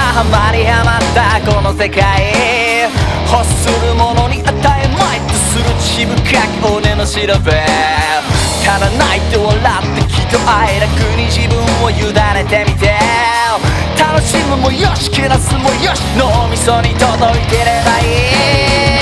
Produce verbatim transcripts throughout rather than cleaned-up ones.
ハマりハマったこの世界、欲するものに与えまいとする血深き骨の調べ、ただ泣いて笑って喜怒哀楽に自分を委ねてみて、楽しむもよしけなすもよし、脳みそに届いてればいい。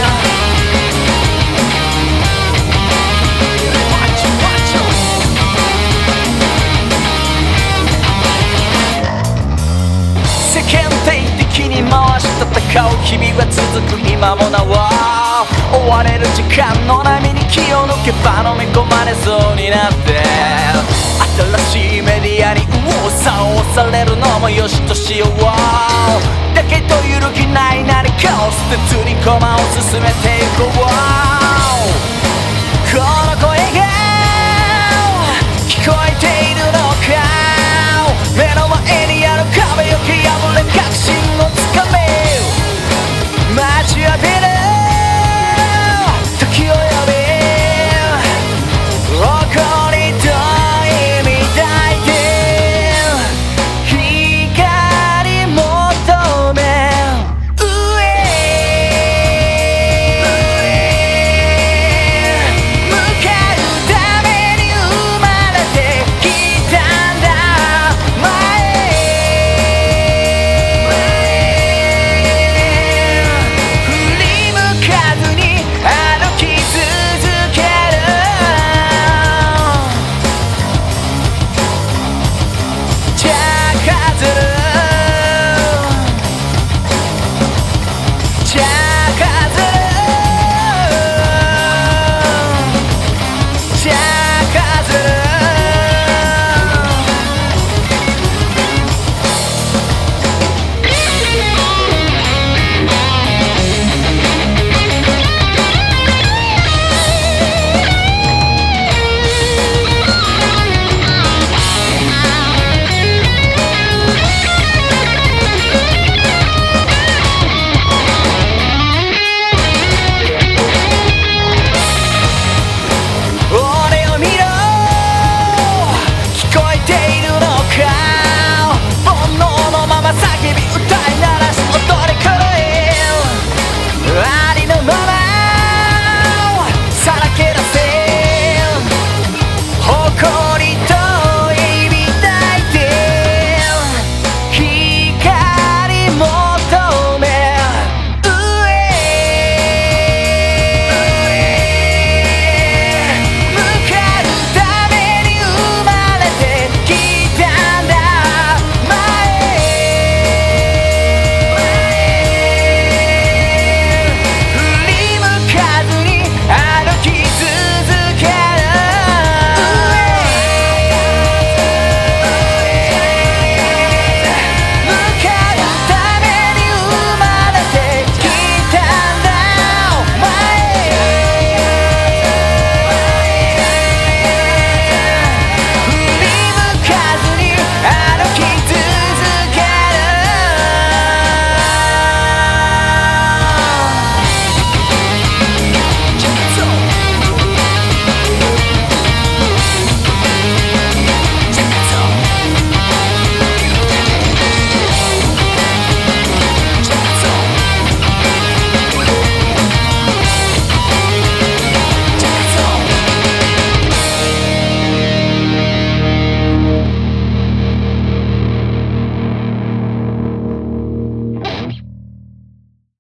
世間的に回し戦う日々は続く今もなお、追われる時間の波に気を抜けば飲み込まれそうになって、新しいメディアに右往左往されるのもよしとしよう。だけど揺るぎない何かを捨てずに駒を進めていこう。